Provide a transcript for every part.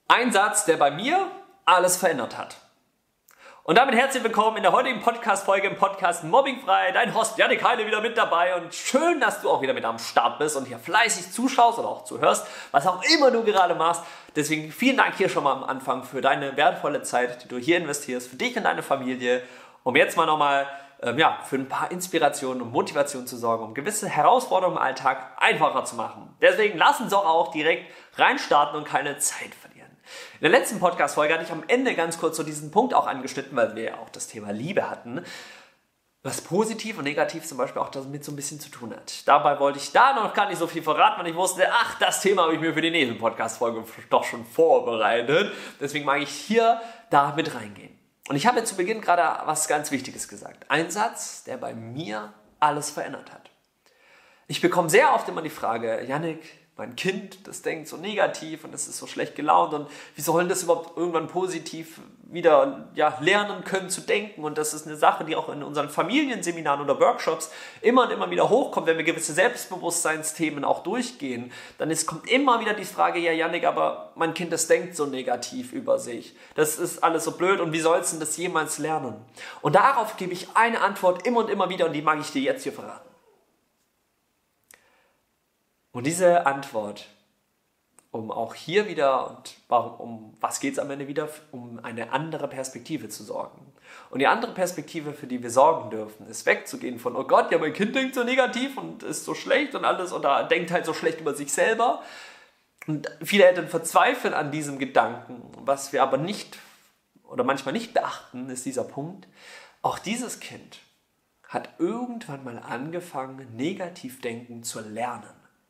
Ein Satz, der bei mir alles verändert hat. Und damit herzlich willkommen in der heutigen Podcast-Folge im Podcast Mobbingfrei. Dein Host Jannik Heine wieder mit dabei und schön, dass du auch wieder mit am Start bist und hier fleißig zuschaust oder auch zuhörst, was auch immer du gerade machst. Deswegen vielen Dank hier schon mal am Anfang für deine wertvolle Zeit, die du hier investierst, für dich und deine Familie, um jetzt mal nochmal für ein paar Inspirationen und Motivationen zu sorgen, um gewisse Herausforderungen im Alltag einfacher zu machen. Deswegen lass uns auch direkt reinstarten und keine Zeit verlieren. In der letzten Podcast-Folge hatte ich am Ende ganz kurz so diesen Punkt auch angeschnitten, weil wir ja auch das Thema Liebe hatten, was positiv und negativ zum Beispiel auch damit so ein bisschen zu tun hat. Dabei wollte ich da noch gar nicht so viel verraten, weil ich wusste, das Thema habe ich mir für die nächste Podcast-Folge doch schon vorbereitet. Deswegen mag ich hier da mit reingehen. Und ich habe zu Beginn gerade was ganz Wichtiges gesagt. Ein Satz, der bei mir alles verändert hat. Ich bekomme sehr oft immer die Frage, Jannik, mein Kind, das denkt so negativ und das ist so schlecht gelaunt und wie soll das überhaupt irgendwann positiv wieder lernen können zu denken? Und das ist eine Sache, die auch in unseren Familienseminaren oder Workshops immer und immer wieder hochkommt, wenn wir gewisse Selbstbewusstseinsthemen auch durchgehen. Dann kommt immer wieder die Frage, ja Jannik, aber mein Kind, das denkt so negativ über sich. Das ist alles so blöd und wie soll es denn das jemals lernen? Und darauf gebe ich eine Antwort immer und immer wieder und die mag ich dir jetzt hier verraten. Und diese Antwort, um auch hier wieder, und um was geht es am Ende wieder, um eine andere Perspektive zu sorgen. Und die andere Perspektive, für die wir sorgen dürfen, ist wegzugehen von, oh Gott, ja mein Kind denkt so negativ und ist so schlecht und alles oder denkt halt so schlecht über sich selber. Und viele Eltern verzweifeln an diesem Gedanken. Was wir aber nicht oder manchmal nicht beachten, ist dieser Punkt, auch dieses Kind hat irgendwann mal angefangen, negativ denken zu lernen.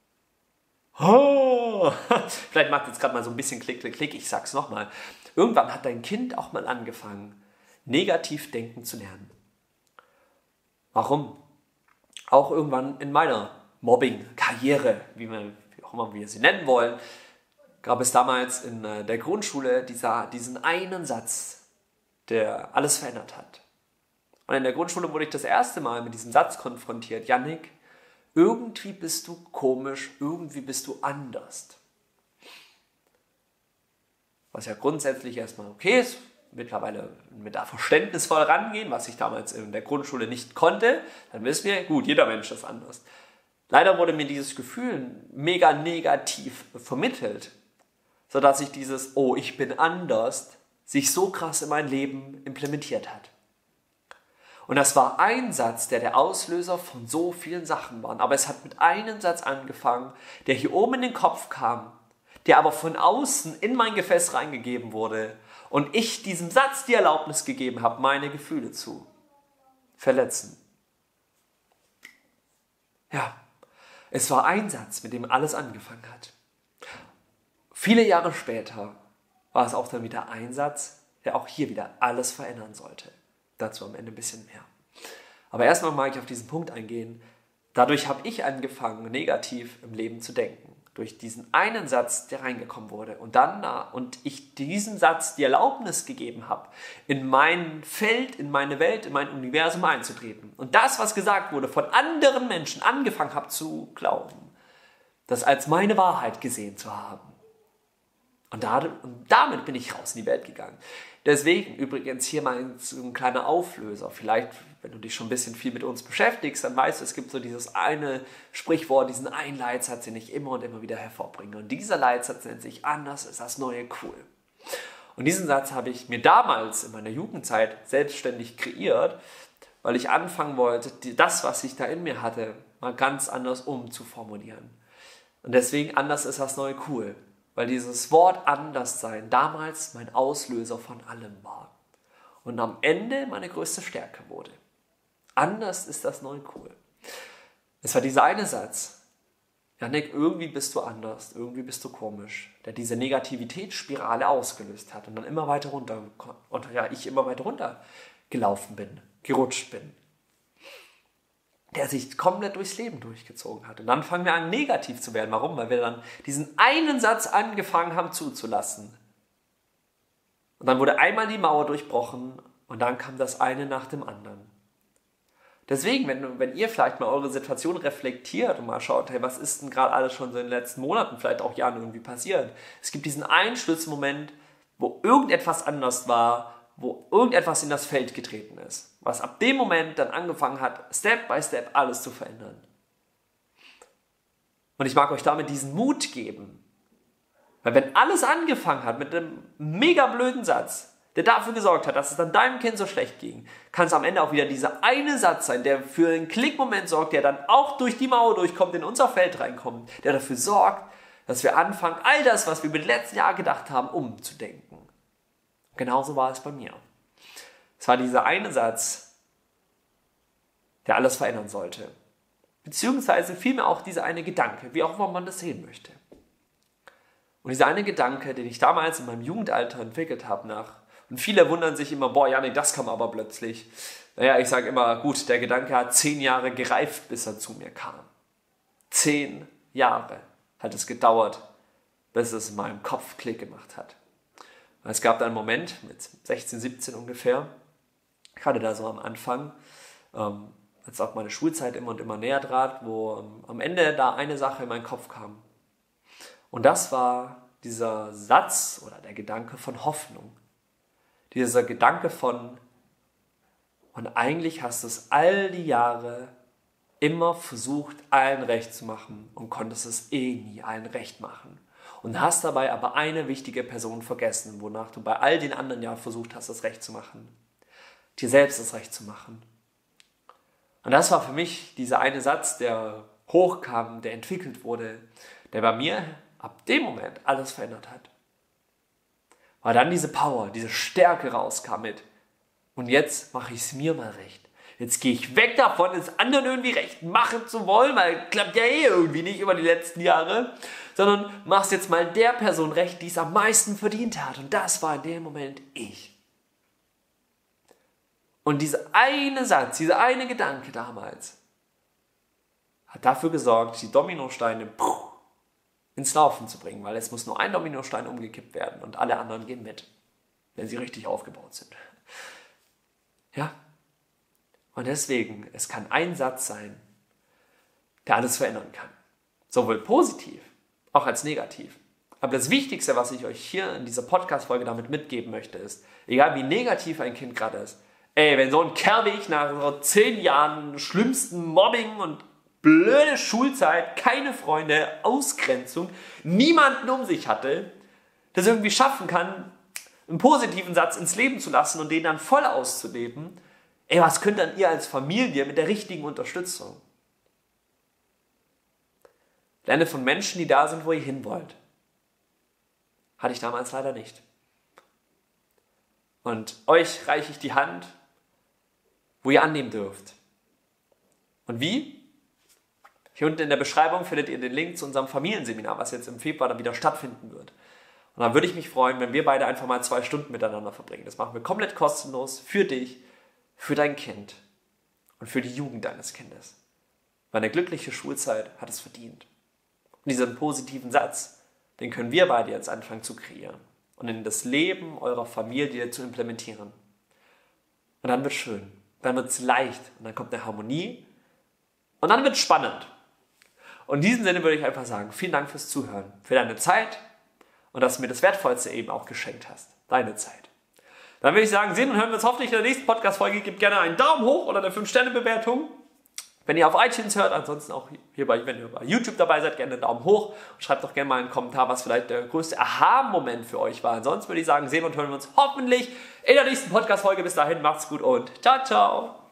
Oh, vielleicht macht jetzt gerade mal so ein bisschen Klick, Klick, Klick, ich sag's nochmal. Irgendwann hat dein Kind auch mal angefangen, negativ denken zu lernen. Warum? Auch irgendwann in meiner Mobbing-Karriere, wie auch immer wir sie nennen wollen, gab es damals in der Grundschule diesen einen Satz, der alles verändert hat. Und in der Grundschule wurde ich das erste Mal mit diesem Satz konfrontiert. Jannik, irgendwie bist du komisch, irgendwie bist du anders. Was ja grundsätzlich erstmal okay ist, mittlerweile mit da verständnisvoll rangehen, was ich damals in der Grundschule nicht konnte, dann wissen wir, gut, jeder Mensch ist anders. Leider wurde mir dieses Gefühl mega negativ vermittelt, sodass sich dieses, oh, ich bin anders, sich so krass in mein Leben implementiert hat. Und das war ein Satz, der Auslöser von so vielen Sachen war. Aber es hat mit einem Satz angefangen, der hier oben in den Kopf kam, der aber von außen in mein Gefäß reingegeben wurde und ich diesem Satz die Erlaubnis gegeben habe, meine Gefühle zu verletzen. Ja, es war ein Satz, mit dem alles angefangen hat. Viele Jahre später war es auch dann wieder ein Satz, der auch hier wieder alles verändern sollte. Dazu am Ende ein bisschen mehr. Aber erstmal mag ich auf diesen Punkt eingehen. Dadurch habe ich angefangen, negativ im Leben zu denken. Durch diesen einen Satz, der reingekommen wurde. Und ich diesem Satz die Erlaubnis gegeben habe, in mein Feld, in meine Welt, in mein Universum einzutreten. Und das, was gesagt wurde, von anderen Menschen angefangen habe zu glauben. Das als meine Wahrheit gesehen zu haben. Und damit bin ich raus in die Welt gegangen. Deswegen übrigens hier mal so ein kleiner Auflöser. Vielleicht, wenn du dich schon ein bisschen viel mit uns beschäftigst, dann weißt du, es gibt so dieses eine Sprichwort, diesen einen Leitsatz, den ich immer und immer wieder hervorbringe. Und dieser Leitsatz nennt sich, anders ist das Neue cool. Und diesen Satz habe ich mir damals in meiner Jugendzeit selbstständig kreiert, weil ich anfangen wollte, das, was ich da in mir hatte, mal ganz anders umzuformulieren. Und deswegen, anders ist das Neue cool. Weil dieses Wort Anderssein damals mein Auslöser von allem war. Und am Ende meine größte Stärke wurde. Anders ist das Neue cool. Es war dieser eine Satz. Jannik, irgendwie bist du anders, irgendwie bist du komisch. Der diese Negativitätsspirale ausgelöst hat. Und dann immer weiter runter. Und ich immer weiter runter gelaufen bin, gerutscht bin. Der sich komplett durchs Leben durchgezogen hat. Und dann fangen wir an, negativ zu werden. Warum? Weil wir dann diesen einen Satz angefangen haben zuzulassen. Und dann wurde einmal die Mauer durchbrochen und dann kam das eine nach dem anderen. Deswegen, wenn ihr vielleicht mal eure Situation reflektiert und mal schaut, hey, was ist denn gerade alles schon so in den letzten Monaten, vielleicht auch Jahren irgendwie passiert? Es gibt diesen einen Schlüsselmoment, wo irgendetwas anders war, wo irgendetwas in das Feld getreten ist, was ab dem Moment dann angefangen hat, Step by Step alles zu verändern. Und ich mag euch damit diesen Mut geben, weil wenn alles angefangen hat mit einem mega blöden Satz, der dafür gesorgt hat, dass es dann deinem Kind so schlecht ging, kann es am Ende auch wieder dieser eine Satz sein, der für einen Klickmoment sorgt, der dann auch durch die Mauer durchkommt, in unser Feld reinkommt, der dafür sorgt, dass wir anfangen, all das, was wir über die letzten Jahre gedacht haben, umzudenken. Genauso war es bei mir. Es war dieser eine Satz, der alles verändern sollte. Beziehungsweise vielmehr auch dieser eine Gedanke, wie auch immer man das sehen möchte. Und dieser eine Gedanke, den ich damals in meinem Jugendalter entwickelt habe, und viele wundern sich immer, boah, Janik, das kam aber plötzlich. Naja, ich sage immer, gut, der Gedanke hat 10 Jahre gereift, bis er zu mir kam. 10 Jahre hat es gedauert, bis es in meinem Kopf Klick gemacht hat. Und es gab dann einen Moment, mit 16, 17 ungefähr, gerade da so am Anfang, als auch meine Schulzeit immer und immer näher trat, wo am Ende da eine Sache in meinen Kopf kam. Und das war dieser Satz oder der Gedanke von Hoffnung. Dieser Gedanke von, und eigentlich hast du es all die Jahre immer versucht, allen recht zu machen und konntest es nie allen recht machen. Und hast dabei aber eine wichtige Person vergessen, wonach du bei all den anderen ja versucht hast, es recht zu machen. Dir selbst es recht zu machen. Und das war für mich dieser eine Satz, der hochkam, der entwickelt wurde, der bei mir ab dem Moment alles verändert hat. Weil dann diese Power, diese Stärke rauskam mit, und jetzt mache ich es mir mal recht. Jetzt gehe ich weg davon, es anderen irgendwie recht machen zu wollen, weil klappt ja irgendwie nicht über die letzten Jahre, sondern mach's jetzt mal der Person recht, die es am meisten verdient hat. Und das war in dem Moment ich. Und dieser eine Satz, dieser eine Gedanke damals, hat dafür gesorgt, die Dominosteine ins Laufen zu bringen, weil es muss nur ein Dominostein umgekippt werden und alle anderen gehen mit, wenn sie richtig aufgebaut sind. Ja? Und deswegen, es kann ein Satz sein, der alles verändern kann. Sowohl positiv, auch als negativ. Aber das Wichtigste, was ich euch hier in dieser Podcast-Folge damit mitgeben möchte, ist, egal wie negativ ein Kind gerade ist, wenn so ein Kerl wie ich nach so 10 Jahren schlimmsten Mobbing und blöde Schulzeit, keine Freunde, Ausgrenzung, niemanden um sich hatte, das irgendwie schaffen kann, einen positiven Satz ins Leben zu lassen und den dann voll auszuleben, was könnt dann ihr als Familie mit der richtigen Unterstützung? Lerne von Menschen, die da sind, wo ihr hin wollt. Hatte ich damals leider nicht. Und euch reiche ich die Hand, wo ihr annehmen dürft. Und wie? Hier unten in der Beschreibung findet ihr den Link zu unserem Familienseminar, was jetzt im Februar dann wieder stattfinden wird. Und dann würde ich mich freuen, wenn wir beide einfach mal 2 Stunden miteinander verbringen. Das machen wir komplett kostenlos für dich, für dein Kind und für die Jugend deines Kindes. Weil eine glückliche Schulzeit hat es verdient. Und diesen positiven Satz, den können wir beide jetzt anfangen zu kreieren und in das Leben eurer Familie zu implementieren. Und dann wird es schön, dann wird es leicht und dann kommt eine Harmonie und dann wird es spannend. Und in diesem Sinne würde ich einfach sagen, vielen Dank fürs Zuhören, für deine Zeit und dass du mir das Wertvollste eben auch geschenkt hast, deine Zeit. Dann würde ich sagen, sehen und hören wir uns hoffentlich in der nächsten Podcast-Folge. Gebt gerne einen Daumen hoch oder eine 5-Sterne-Bewertung. Wenn ihr auf iTunes hört, ansonsten auch wenn ihr bei YouTube dabei seid, gerne einen Daumen hoch. Und schreibt doch gerne mal einen Kommentar, was vielleicht der größte Aha-Moment für euch war. Ansonsten würde ich sagen, sehen und hören wir uns hoffentlich in der nächsten Podcast-Folge. Bis dahin, macht's gut und ciao, ciao.